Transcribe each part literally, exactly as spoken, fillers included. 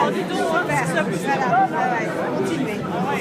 Alors, dis donc, super. Voilà, ouais, continuez.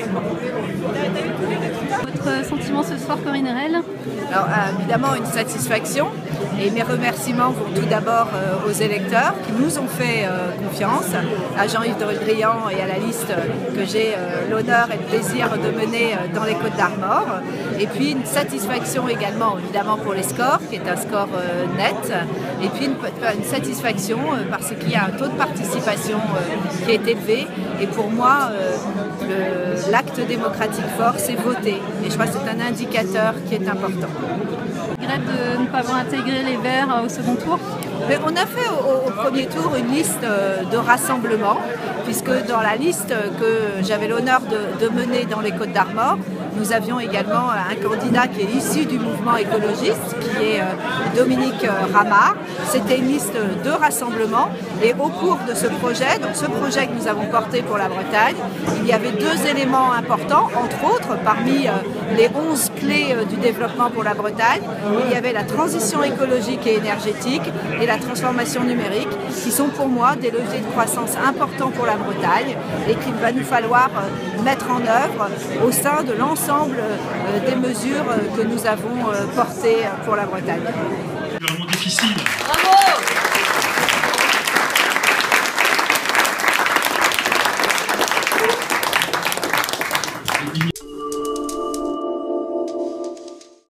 Votre sentiment ce soir, Corinne Erel? Alors, euh, évidemment, une satisfaction. Et mes remerciements vont tout d'abord euh, aux électeurs qui nous ont fait euh, confiance, à Jean-Yves Le Drian et à la liste que j'ai euh, l'honneur et le plaisir de mener euh, dans les Côtes d'Armor. Et puis une satisfaction également, évidemment, pour les scores, qui est un score euh, net. Et puis une, une satisfaction euh, parce qu'il y a un taux de participation euh, qui est élevé. Et pour moi, euh, l'acte démocratique fort, c'est voter. Et je crois que c'est un indicateur qui est important. Je regrette de ne pas avoir intégré les Verts au second tour. Mais on a fait au, au premier tour une liste de rassemblement, puisque dans la liste que j'avais l'honneur de, de mener dans les Côtes d'Armor, nous avions également un candidat qui est issu du mouvement écologiste, qui est Dominique Ramat. C'était une liste de rassemblement et au cours de ce projet, donc ce projet que nous avons porté pour la Bretagne, il y avait deux éléments importants, entre autres, parmi les onze clés du développement pour la Bretagne, il y avait la transition écologique et énergétique et la transformation numérique, qui sont pour moi des leviers de croissance importants pour la Bretagne et qu'il va nous falloir mettre en œuvre au sein de l'ensemble des mesures que nous avons portées pour la Bretagne. C'est vraiment difficile. Bravo!